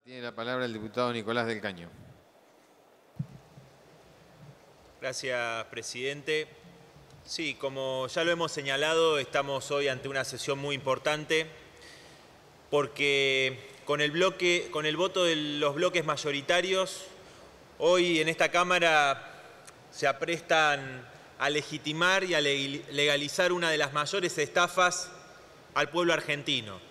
Tiene la palabra el diputado Nicolás del Caño. Gracias, presidente. Sí, como ya lo hemos señalado, estamos hoy ante una sesión muy importante porque con el voto de los bloques mayoritarios, hoy en esta Cámara se aprestan a legitimar y a legalizar una de las mayores estafas al pueblo argentino.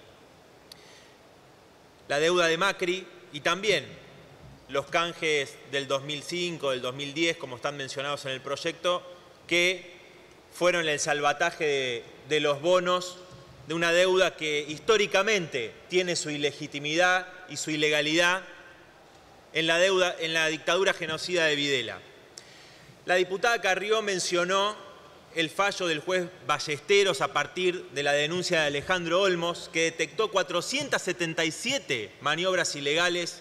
La deuda de Macri y también los canjes del 2005, del 2010, como están mencionados en el proyecto, que fueron el salvataje de los bonos de una deuda que históricamente tiene su ilegitimidad y su ilegalidad en la dictadura genocida de Videla. La diputada Carrió mencionó el fallo del juez Ballesteros a partir de la denuncia de Alejandro Olmos, que detectó 477 maniobras ilegales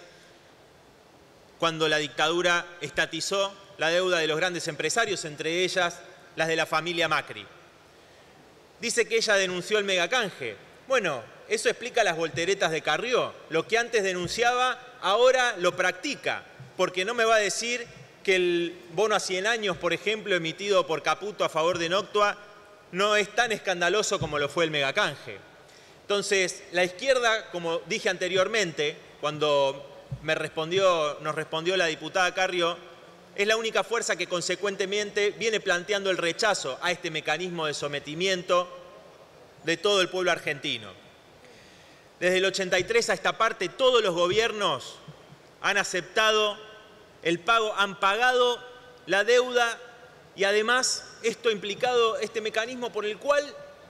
cuando la dictadura estatizó la deuda de los grandes empresarios, entre ellas las de la familia Macri. Dice que ella denunció el megacanje. Bueno, eso explica las volteretas de Carrió. Lo que antes denunciaba, ahora lo practica, porque no me va a decir que el bono a 100 años, por ejemplo, emitido por Caputo a favor de Noctua, no es tan escandaloso como lo fue el megacanje. Entonces, la izquierda, como dije anteriormente, cuando nos respondió la diputada Carrió, es la única fuerza que consecuentemente viene planteando el rechazo a este mecanismo de sometimiento de todo el pueblo argentino. Desde el 83 a esta parte, todos los gobiernos han aceptado el pago, han pagado la deuda y además esto ha implicado este mecanismo por el cual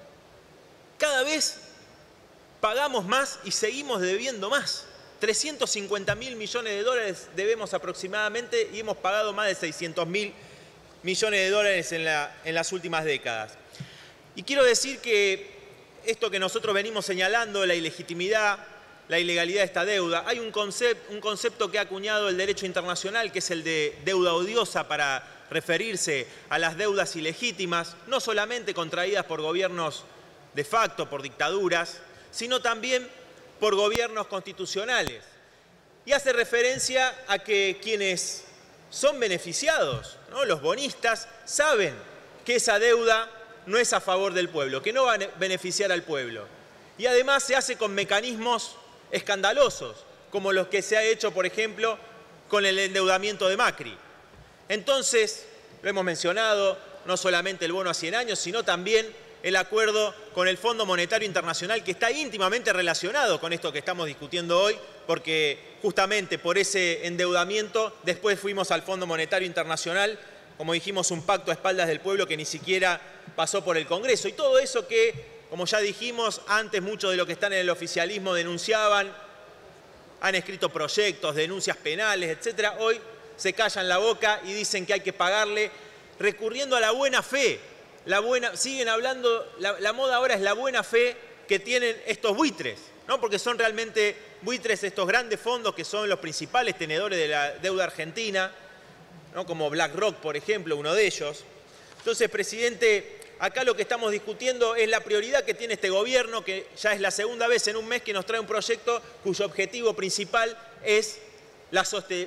cada vez pagamos más y seguimos debiendo más. 350.000 millones de dólares debemos aproximadamente y hemos pagado más de 600.000 millones de dólares en las últimas décadas. Y quiero decir que esto que nosotros venimos señalando, la ilegitimidad, la ilegalidad de esta deuda, hay un concepto que ha acuñado el derecho internacional, que es el de deuda odiosa, para referirse a las deudas ilegítimas, no solamente contraídas por gobiernos de facto, por dictaduras, sino también por gobiernos constitucionales. Y hace referencia a que quienes son beneficiados, ¿no? Los bonistas, saben que esa deuda no es a favor del pueblo, que no va a beneficiar al pueblo. Y además se hace con mecanismos escandalosos, como los que se ha hecho, por ejemplo, con el endeudamiento de Macri. Entonces, lo hemos mencionado, no solamente el bono a 100 años, sino también el acuerdo con el Fondo Monetario Internacional, que está íntimamente relacionado con esto que estamos discutiendo hoy, porque justamente por ese endeudamiento después fuimos al Fondo Monetario Internacional, como dijimos, un pacto a espaldas del pueblo que ni siquiera pasó por el Congreso. Y todo eso que, como ya dijimos, antes muchos de los que están en el oficialismo denunciaban, han escrito proyectos, denuncias penales, etc. Hoy se callan la boca y dicen que hay que pagarle recurriendo a la buena fe. Siguen hablando, la moda ahora es la buena fe que tienen estos buitres, ¿no? Porque son realmente buitres estos grandes fondos que son los principales tenedores de la deuda argentina, ¿no? Como BlackRock, por ejemplo, uno de ellos. Entonces, presidente, acá lo que estamos discutiendo es la prioridad que tiene este gobierno, que ya es la segunda vez en un mes que nos trae un proyecto cuyo objetivo principal es la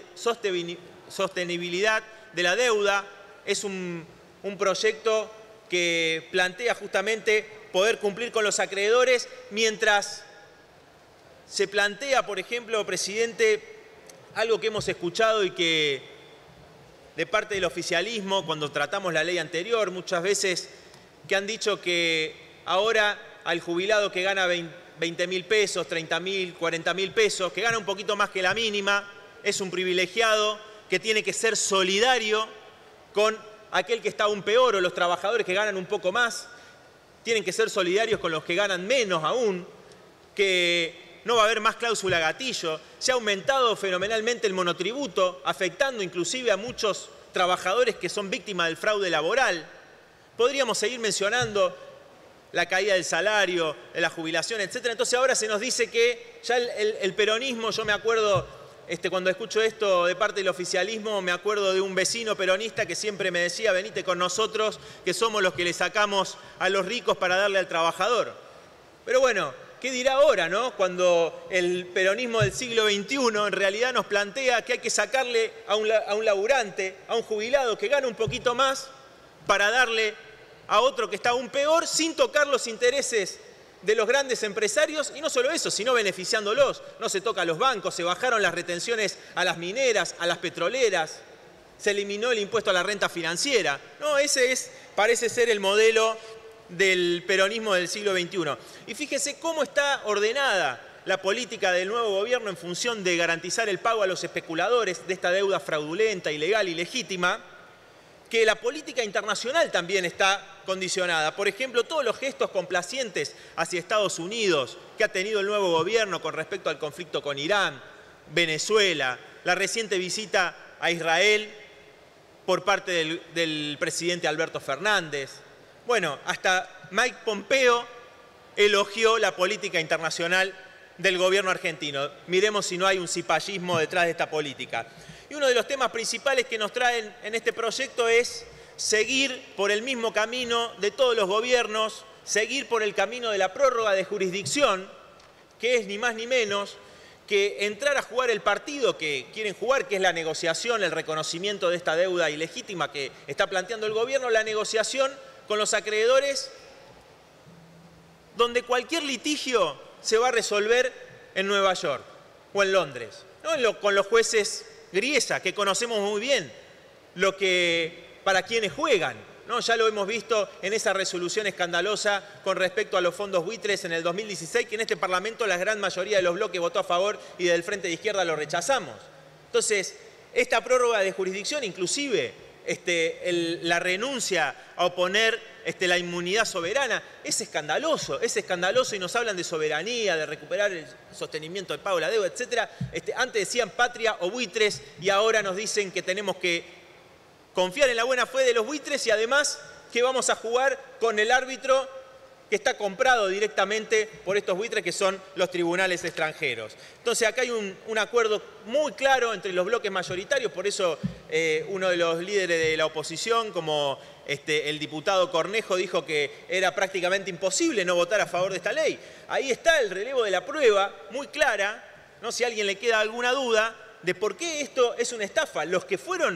sostenibilidad de la deuda. Es un proyecto que plantea justamente poder cumplir con los acreedores, mientras se plantea, por ejemplo, presidente, algo que hemos escuchado y que de parte del oficialismo, cuando tratamos la ley anterior, muchas veces que han dicho que ahora al jubilado que gana 20.000 pesos, 30.000, 40.000 pesos, que gana un poquito más que la mínima, es un privilegiado que tiene que ser solidario con aquel que está aún peor, o los trabajadores que ganan un poco más, tienen que ser solidarios con los que ganan menos aún, que no va a haber más cláusula gatillo. Se ha aumentado fenomenalmente el monotributo, afectando inclusive a muchos trabajadores que son víctimas del fraude laboral. Podríamos seguir mencionando la caída del salario, de la jubilación, etc. Entonces ahora se nos dice que ya el peronismo, yo me acuerdo, cuando escucho esto de parte del oficialismo, me acuerdo de un vecino peronista que siempre me decía: venite con nosotros, que somos los que le sacamos a los ricos para darle al trabajador. Pero bueno, ¿qué dirá ahora, no? Cuando el peronismo del siglo XXI en realidad nos plantea que hay que sacarle a un laburante, a un jubilado que gana un poquito más, para darle a otro que está aún peor, sin tocar los intereses de los grandes empresarios, y no solo eso, sino beneficiándolos. No se toca a los bancos, se bajaron las retenciones a las mineras, a las petroleras, se eliminó el impuesto a la renta financiera. No, ese parece ser el modelo del peronismo del siglo XXI. Y fíjese cómo está ordenada la política del nuevo gobierno en función de garantizar el pago a los especuladores de esta deuda fraudulenta, ilegal, ilegítima, que la política internacional también está condicionada. Por ejemplo, todos los gestos complacientes hacia Estados Unidos que ha tenido el nuevo gobierno con respecto al conflicto con Irán, Venezuela, la reciente visita a Israel por parte del presidente Alberto Fernández. Bueno, hasta Mike Pompeo elogió la política internacional del gobierno argentino. Miremos si no hay un cipallismo detrás de esta política. Y uno de los temas principales que nos traen en este proyecto es seguir por el mismo camino de todos los gobiernos, seguir por el camino de la prórroga de jurisdicción, que es ni más ni menos que entrar a jugar el partido que quieren jugar, que es la negociación, el reconocimiento de esta deuda ilegítima que está planteando el gobierno, la negociación con los acreedores, donde cualquier litigio se va a resolver en Nueva York o en Londres, ¿no? Con los jueces griesa, que conocemos muy bien para quienes juegan, ¿no? Ya lo hemos visto en esa resolución escandalosa con respecto a los fondos buitres en el 2016, que en este Parlamento la gran mayoría de los bloques votó a favor y del Frente de Izquierda lo rechazamos. Entonces, esta prórroga de jurisdicción, inclusive la renuncia a oponer la inmunidad soberana, es escandaloso y nos hablan de soberanía, de recuperar el sostenimiento del pago de la deuda, etc. Antes decían patria o buitres y ahora nos dicen que tenemos que confiar en la buena fe de los buitres y además que vamos a jugar con el árbitro que está comprado directamente por estos buitres que son los tribunales extranjeros. Entonces acá hay un acuerdo muy claro entre los bloques mayoritarios, por eso uno de los líderes de la oposición, como el diputado Cornejo, dijo que era prácticamente imposible no votar a favor de esta ley. Ahí está el relevo de la prueba, muy clara, ¿no? Si a alguien le queda alguna duda de por qué esto es una estafa. Los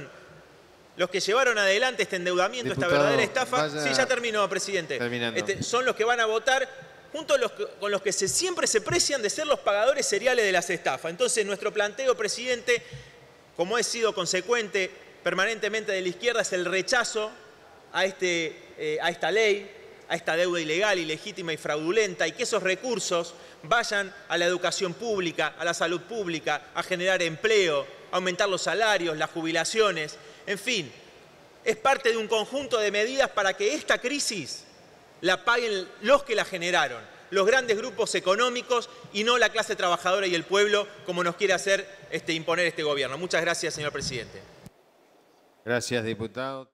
que llevaron adelante este endeudamiento, Diputado, esta verdadera estafa, vaya... Sí, ya terminó, presidente. Terminando. Son los que van a votar junto con los que siempre se precian de ser los pagadores seriales de las estafas. Entonces, nuestro planteo, presidente, como he sido consecuente permanentemente de la izquierda, es el rechazo a esta ley, a esta deuda ilegal, ilegítima y fraudulenta, y que esos recursos vayan a la educación pública, a la salud pública, a generar empleo, a aumentar los salarios, las jubilaciones. En fin, es parte de un conjunto de medidas para que esta crisis la paguen los que la generaron, los grandes grupos económicos y no la clase trabajadora y el pueblo, como nos quiere hacer imponer este gobierno. Muchas gracias, señor presidente. Gracias, diputado.